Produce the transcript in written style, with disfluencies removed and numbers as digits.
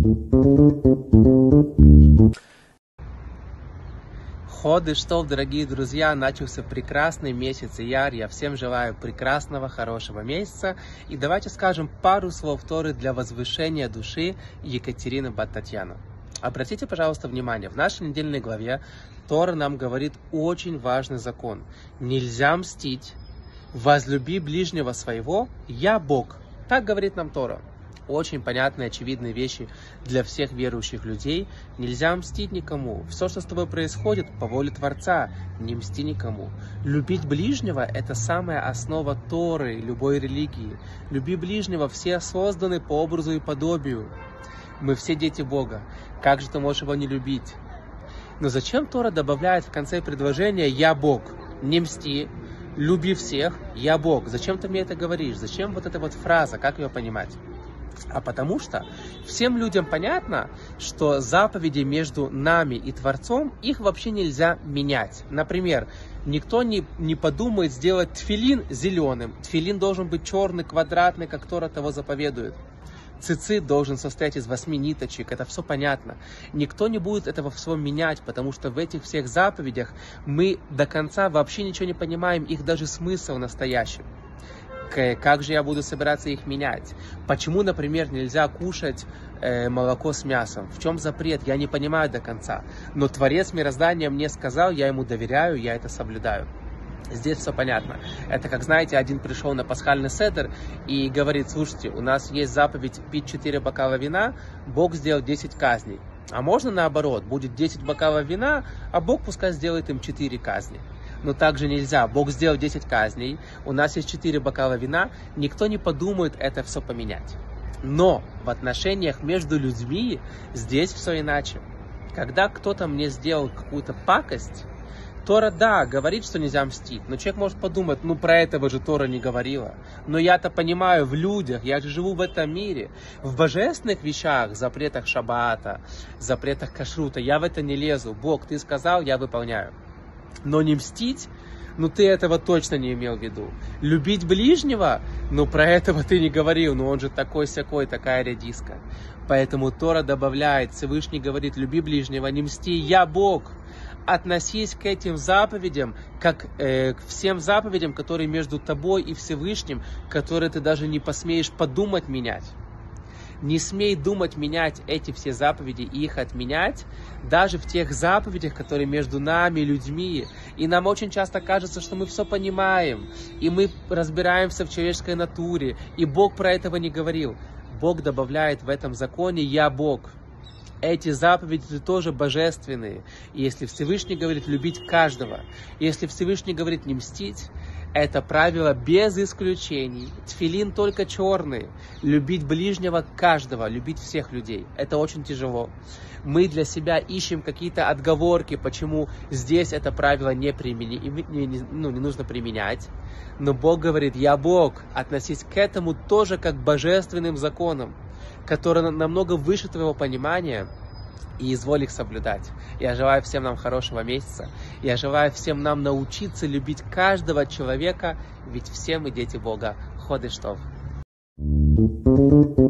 Ходыш Тов, дорогие друзья, начался прекрасный месяц Ияр. Я всем желаю прекрасного, хорошего месяца. И давайте скажем пару слов Торы для возвышения души Екатерины бат Татьяны. Обратите, пожалуйста, внимание, в нашей недельной главе Тора нам говорит очень важный закон. Нельзя мстить, возлюби ближнего своего, я Бог. Так говорит нам Тора. Очень понятные, очевидные вещи для всех верующих людей. Нельзя мстить никому. Все, что с тобой происходит, по воле Творца. Не мсти никому. Любить ближнего – это самая основа Торы, любой религии. Люби ближнего, все созданы по образу и подобию. Мы все дети Бога. Как же ты можешь его не любить? Но зачем Тора добавляет в конце предложения «Я Бог»? Не мсти, люби всех, я Бог. Зачем ты мне это говоришь? Зачем вот эта вот фраза? Как ее понимать? А потому что всем людям понятно, что заповеди между нами и Творцом, их вообще нельзя менять. Например, никто не подумает сделать тфилин зеленым. Тфилин должен быть черный, квадратный, как Тора того заповедует. Цицит должен состоять из 8 ниточек, это все понятно. Никто не будет этого всего менять, потому что в этих всех заповедях мы до конца вообще ничего не понимаем, их даже смысл настоящий. Как же я буду собираться их менять? Почему, например, нельзя кушать молоко с мясом? В чем запрет? Я не понимаю до конца. Но Творец мироздания мне сказал, я ему доверяю, я это соблюдаю. Здесь все понятно. Это как, знаете, один пришел на пасхальный седер и говорит: слушайте, у нас есть заповедь пить 4 бокала вина, Бог сделал 10 казней. А можно наоборот, будет 10 бокалов вина, а Бог пускай сделает им 4 казни. Но так же нельзя. Бог сделал 10 казней, у нас есть 4 бокала вина, никто не подумает это все поменять. Но в отношениях между людьми здесь все иначе. Когда кто-то мне сделал какую-то пакость, Тора, да, говорит, что нельзя мстить, но человек может подумать, про этого же Тора не говорила. Но я-то понимаю в людях, я же живу в этом мире. В божественных вещах, запретах шаббата, запретах кашрута, я в это не лезу. Бог, ты сказал, я выполняю. Но не мстить, ты этого точно не имел в виду. Любить ближнего, про этого ты не говорил, он же такой-сякой, такая редиска. Поэтому Тора добавляет, Всевышний говорит: люби ближнего, не мсти, я Бог. Относись к этим заповедям, как к всем заповедям, которые между тобой и Всевышним, которые ты даже не посмеешь подумать менять. Не смей думать менять эти все заповеди и их отменять, даже в тех заповедях, которые между нами, людьми. И нам очень часто кажется, что мы все понимаем, и мы разбираемся в человеческой натуре, и Бог про этого не говорил. Бог добавляет в этом законе «Я Бог». Эти заповеди тоже божественные. И если Всевышний говорит любить каждого, если Всевышний говорит не мстить, это правило без исключений. Тфилин только черный. Любить ближнего каждого, любить всех людей. Это очень тяжело. Мы для себя ищем какие-то отговорки, почему здесь это правило не нужно применять. Но Бог говорит: я Бог. Относись к этому тоже как к божественным законам, которые намного выше твоего понимания, и изволь их соблюдать. Я желаю всем нам хорошего месяца. Я желаю всем нам научиться любить каждого человека, ведь все мы дети Бога. Ходыш Тов.